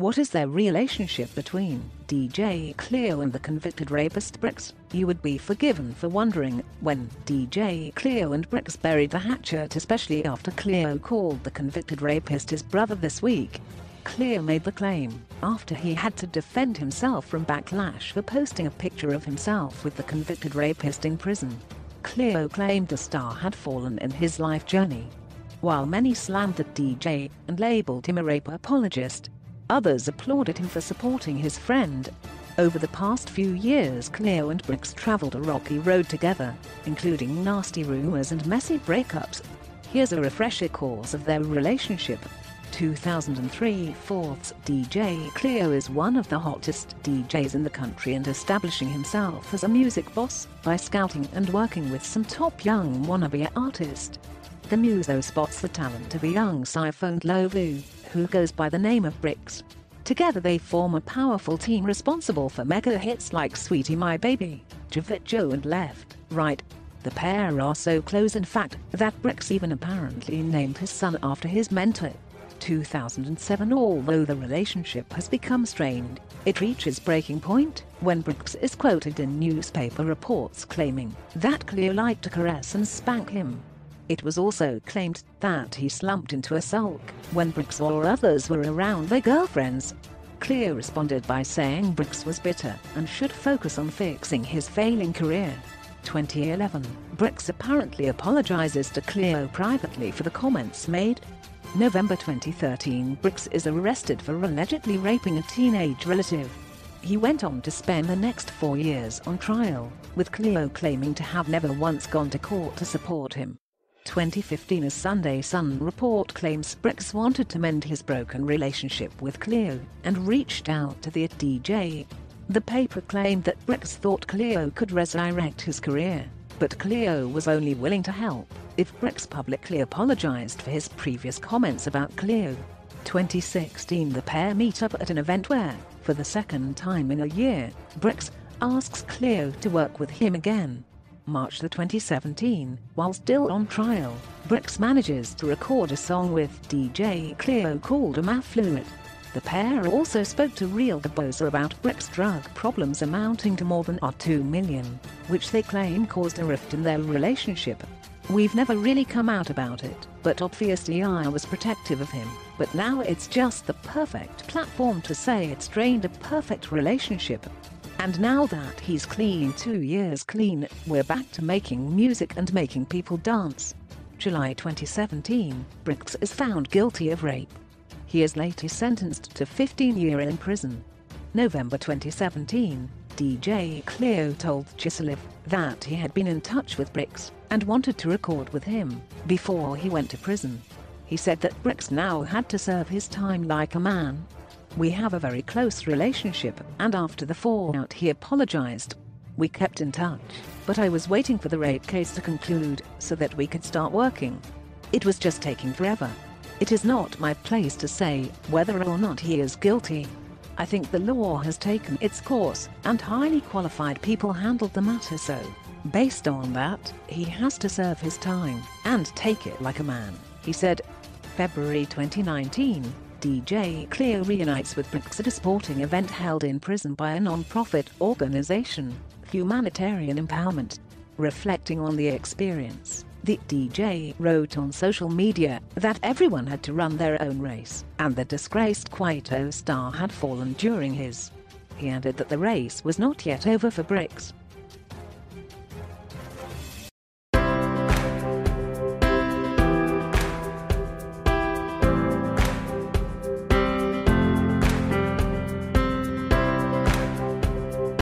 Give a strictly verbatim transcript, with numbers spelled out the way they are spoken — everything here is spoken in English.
What is their relationship between D J Cleo and the convicted rapist Brix? You would be forgiven for wondering. When D J Cleo and Brix buried the hatchet, especially after Cleo called the convicted rapist his brother this week. Cleo made the claim after he had to defend himself from backlash for posting a picture of himself with the convicted rapist in prison. Cleo claimed the star had fallen in his life journey. While many slammed the D J and labeled him a rape apologist, others applauded him for supporting his friend. Over the past few years, Cleo and Brix traveled a rocky road together, including nasty rumors and messy breakups. Here's a refresher course of their relationship. two thousand three Fourths D J Cleo is one of the hottest D Js in the country and establishing himself as a music boss by scouting and working with some top young wannabe artists. The muso spots the talent of a young sci-phoned Lovu, who goes by the name of Brix. Together they form a powerful team responsible for mega hits like Sweetie My Baby, Javit Joe and Left, Right. The pair are so close in fact that Brix even apparently named his son after his mentor. two thousand seven Although the relationship has become strained, it reaches breaking point when Brix is quoted in newspaper reports claiming that Cleo liked to caress and spank him. It was also claimed that he slumped into a sulk when Brix or others were around their girlfriends. Cleo responded by saying Brix was bitter and should focus on fixing his failing career. twenty eleven Brix apparently apologizes to Cleo privately for the comments made. November twenty thirteen Brix is arrested for allegedly raping a teenage relative. He went on to spend the next four years on trial, with Cleo claiming to have never once gone to court to support him. twenty fifteen A Sunday Sun report claims Brix wanted to mend his broken relationship with Cleo and reached out to the D J. The paper claimed that Brix thought Cleo could resurrect his career, but Cleo was only willing to help if Brix publicly apologized for his previous comments about Cleo. twenty sixteen The pair meet up at an event where, for the second time in a year, Brix asks Cleo to work with him again. March twenty seventeen, while still on trial, Brix manages to record a song with D J Cleo called A Math Fluid. The pair also spoke to Real Gaboza about Brix' drug problems amounting to more than two million, which they claim caused a rift in their relationship. We've never really come out about it, but obviously I was protective of him, but now it's just the perfect platform to say it strained a perfect relationship. And now that he's clean, two years clean, we're back to making music and making people dance. July twenty seventeen, Brix is found guilty of rape. He is later sentenced to fifteen years in prison. November twenty seventeen, D J Cleo told Chiseliv that he had been in touch with Brix and wanted to record with him before he went to prison. He said that Brix now had to serve his time like a man. We have a very close relationship, and after the fallout he apologized. We kept in touch, but I was waiting for the rape case to conclude so that we could start working. It was just taking forever. It is not my place to say whether or not he is guilty. I think the law has taken its course, and highly qualified people handled the matter so. Based on that, he has to serve his time and take it like a man, he said. February twenty nineteen, D J Cleo reunites with Brix at a sporting event held in prison by a non-profit organization, Humanitarian Empowerment. Reflecting on the experience, the D J wrote on social media that everyone had to run their own race, and the disgraced Kwaito star had fallen during his. He added that the race was not yet over for Brix.